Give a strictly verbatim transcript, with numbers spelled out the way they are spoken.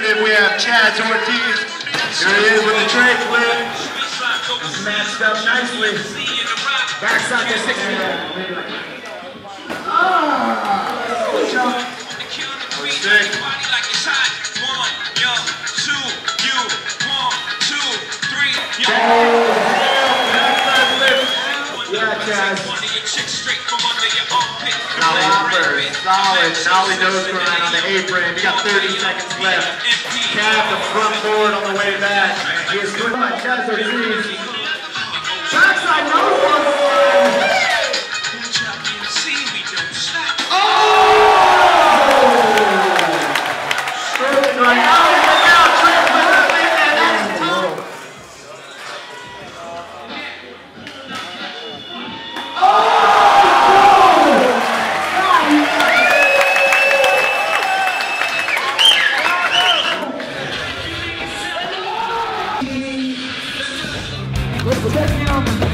representative, we have Chaz Ortiz. Here he is with the tray flip. He's matched up nicely. Backside to six feet. Ah! Good job. Six. Yeah, Chaz. Solid, solid. Nollie nose grind on the apron. We got thirty seconds left. Cab the front board on the way back. He is good by Chaz Ortiz. Backside nose grind. Let's protect him.